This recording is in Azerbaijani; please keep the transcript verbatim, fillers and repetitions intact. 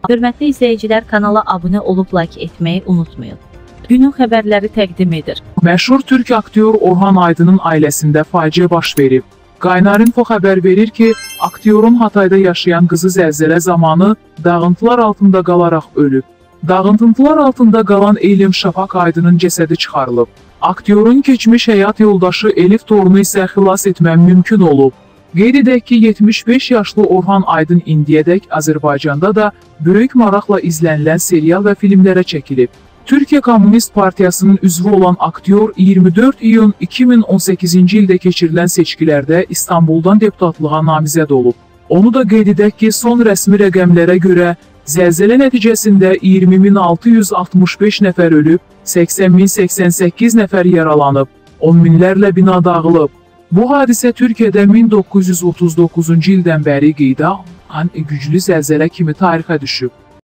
Hörmətli izləyicilər, kanala abunə olub like etməyi unutmayın. Günün xəbərləri təqdim edir. Məşhur türk aktyor Orhan Aydın'ın ailəsində faciə baş verib. Qaynar.info xəbər verir ki, aktyorun Hatayda yaşayan qızı zəlzələ zamanı dağıntılar altında qalaraq ölüb. Dağıntılar altında qalan Elm Şafaq Aydın'ın cəsədi çıxarılıb. Aktyorun keçmiş həyat yoldaşı Elif Torunu isə xilas etmək mümkün olub. Qeyd edək ki, yetmiş beş yaşlı Orhan Aydın indiyədək Azərbaycanda da böyük maraqla izlənilən serial və filmlərə çəkilib. Türkiyə Komünist Partiyasının üzvü olan aktyor iyirmi dörd iyun iki min on səkkizinci ildə keçirilən seçkilərdə İstanbuldan deputatlığa namizəd olub. Onu da qeyd edək ki, son rəsmi rəqəmlərə görə zəlzələ nəticəsində iyirmi min altı yüz altmış beş nəfər ölüb, səksən min səksən səkkiz nəfər yaralanıb, on minlərlə bina dağılıb. Bu hadisə Türkiyədə min doqquz yüz otuz doqquzuncu ildən bəri qeydə alınan güclü zəlzələ kimi tarixə düşüb.